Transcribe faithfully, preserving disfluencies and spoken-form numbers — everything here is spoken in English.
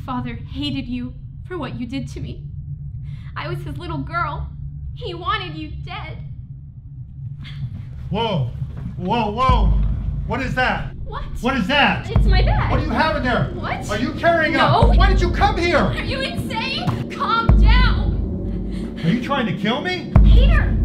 father hated you for what you did to me. I was his little girl. He wanted you dead. Whoa, whoa, whoa. What is that? What? What is that? It's my bag. What do you have in there? What? Are you carrying No. a... Why did you come here? Are you insane? Calm down. Are you trying to kill me? Peter!